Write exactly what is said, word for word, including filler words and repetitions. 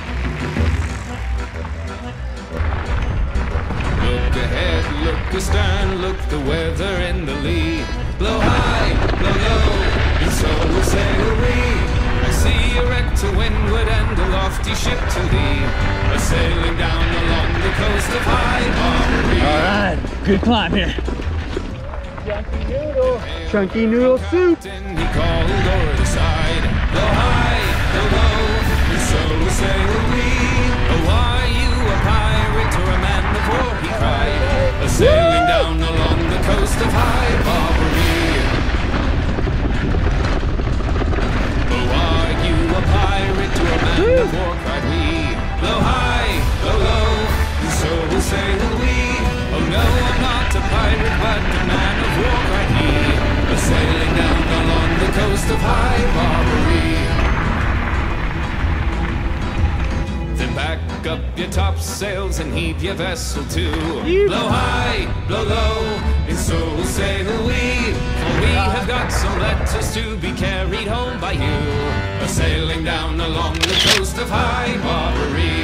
Look ahead, look astern, look the weather in the lee. Blow high, blow low, and so will sail we. I see a wreck to windward and a lofty ship to lee, a sailing down along the coast of high Barbary. All right, good climb here. Chunky noodle. Chunky noodle soup. He called over the side. Blow high, blow low, and so will sail we. Oh, are you a pirate or a man of war? He cried, a sailing down along the coast of high Barbary. Oh, are you a pirate or a man of war? Cried we. Blow high, blow low, and so will sail we. Oh no, I'm not a pirate, but a man of war, cried he, a sailing down along the coast of high Barbary. Then back up your topsails and heave your vessel to. Blow high, blow low, and so will sail we. For we have got some letters to be carried home by you, a sailing down along the coast of high Barbary.